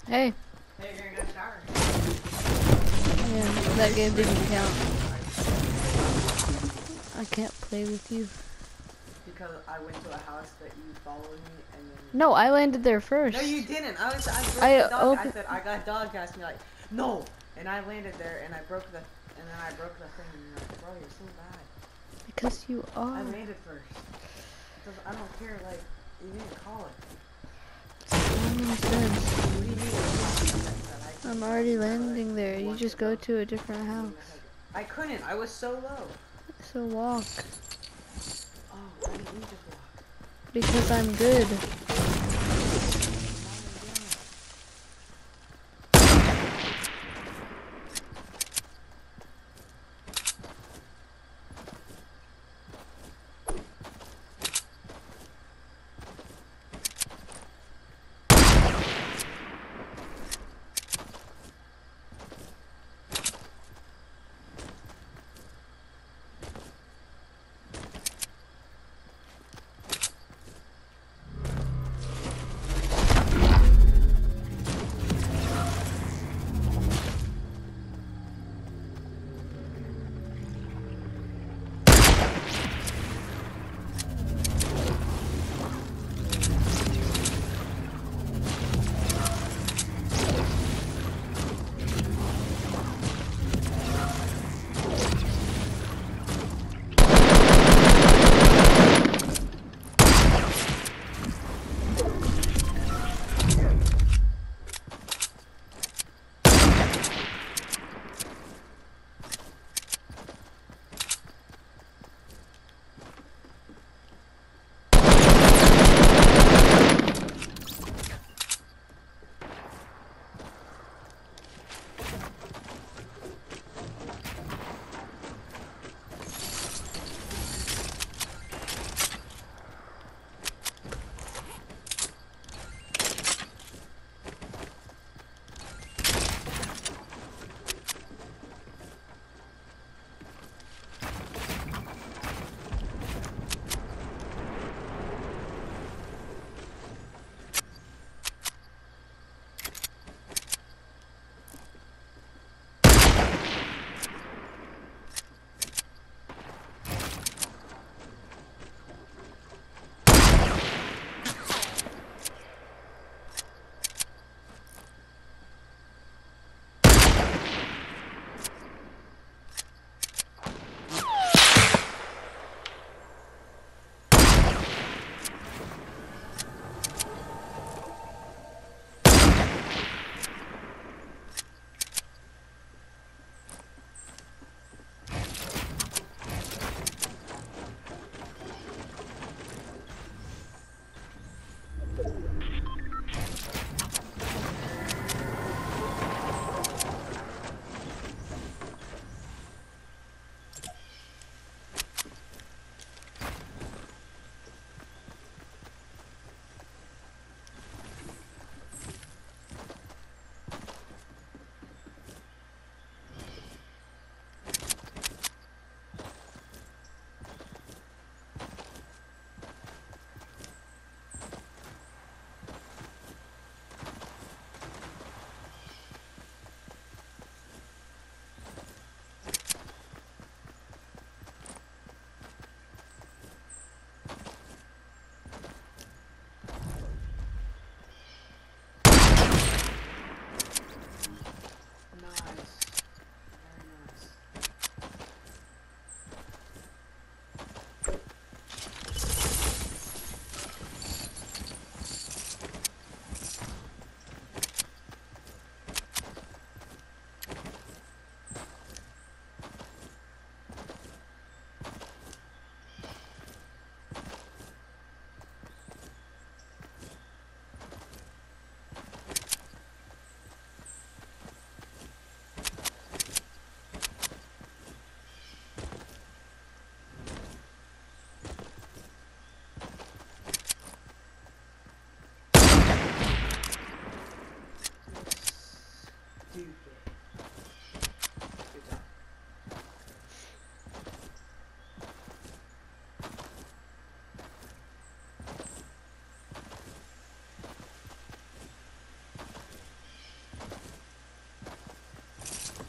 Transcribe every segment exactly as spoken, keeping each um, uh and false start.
Hey. Hey, you're gonna shower. Yeah, that game didn't count. I can't play with you. Because I went to a house that you followed me and then... No, I landed there first. No, you didn't. I was, I broke I, the dog. okay. I said, I got dog gas. And you're like, no. And I landed there and I broke the, and then I broke the thing. And you're like, bro, you're so bad. Because you are. I landed first. Because I don't care, like, you didn't call it. Common sense. What do you mean? I'm already landing there. You just go to a different house. I couldn't. I was so low. So walk. Oh, why didn't you just walk? Because I'm good.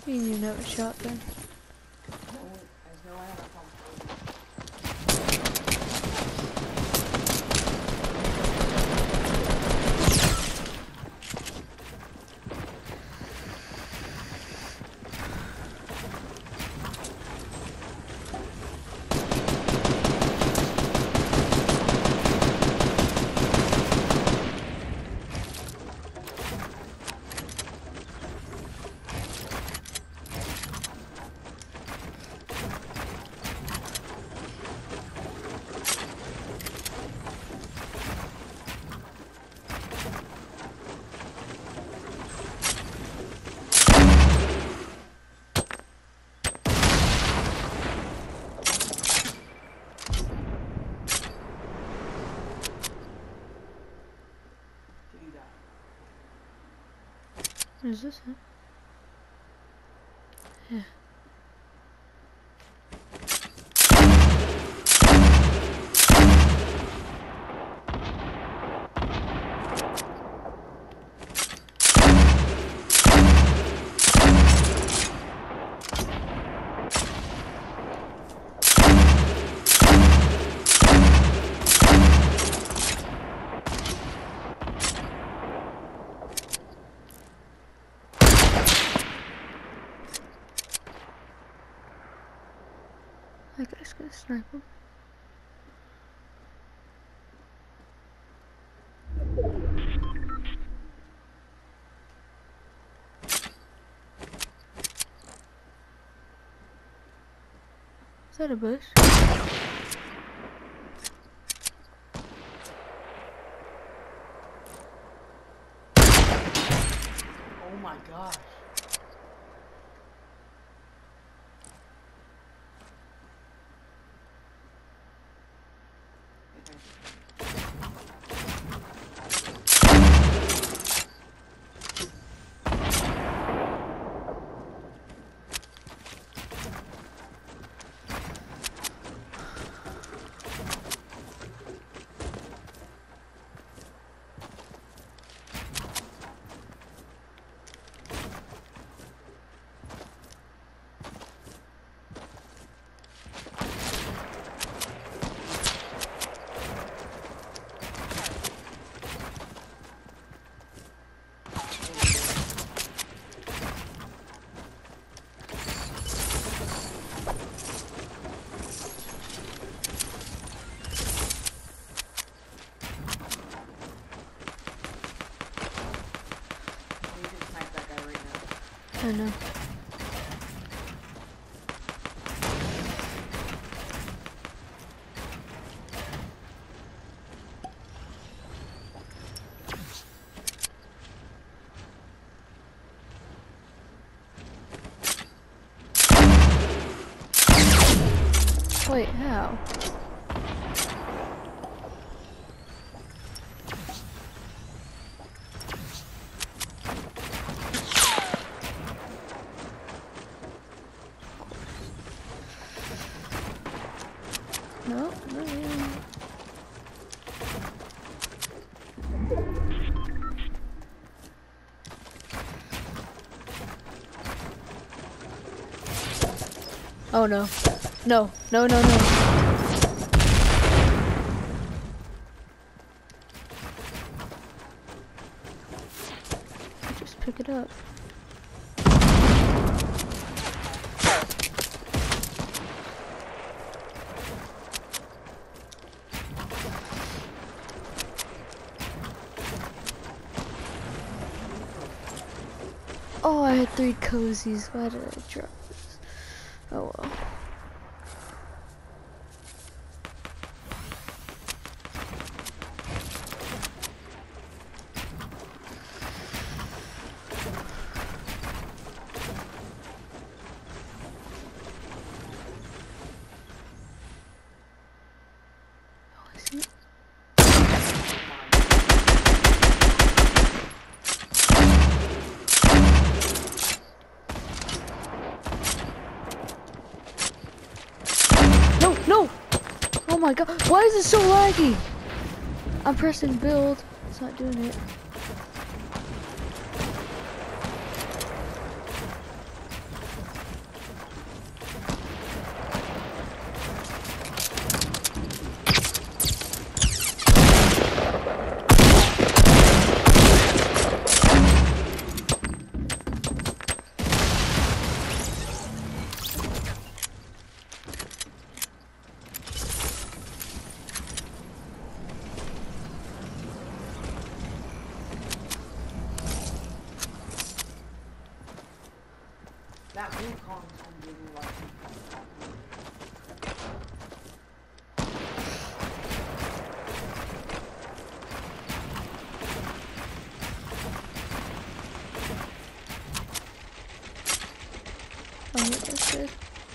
You need another shotgun. No, there's no way I'm a pump. Is this it? Yeah. That guy's gonna snipe him. Is that a bush? Oh my gosh. I know. Wait, how? No, no, yeah. Oh no. No, no, no, no. Just pick it up. Oh, I had three cozies. Why did I drop this? Oh well. Oh, I see it. No, no! Oh my god, why is it so laggy? I'm pressing build, it's not doing it. not who comes home getting like. Oh, yeah, that's good.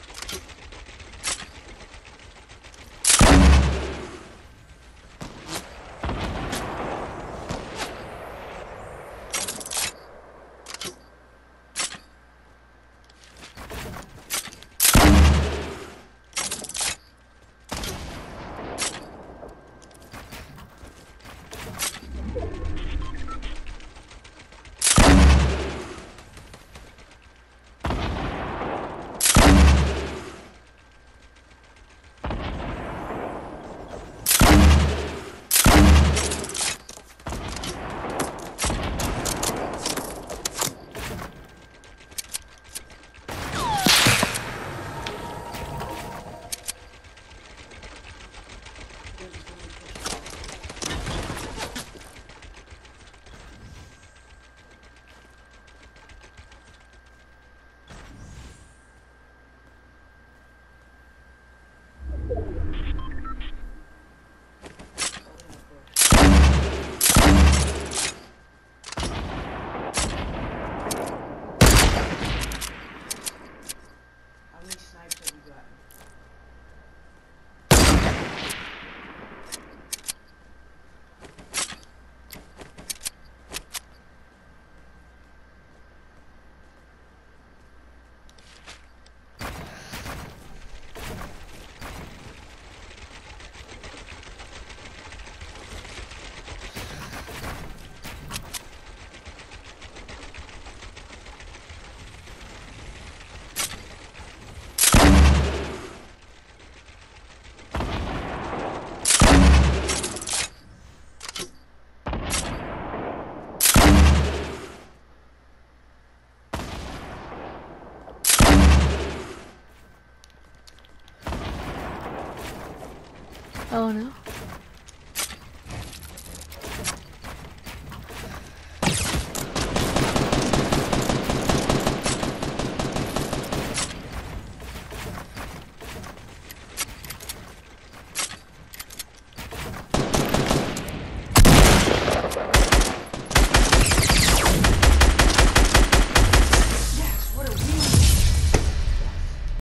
How many snipes have you gotten? Oh no.